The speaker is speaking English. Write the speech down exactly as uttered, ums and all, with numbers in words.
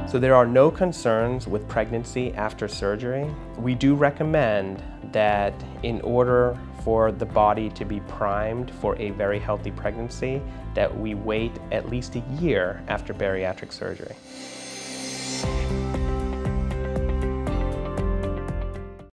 So there are no concerns with pregnancy after surgery. We do recommend that in order for the body to be primed for a very healthy pregnancy, that we wait at least a year after bariatric surgery.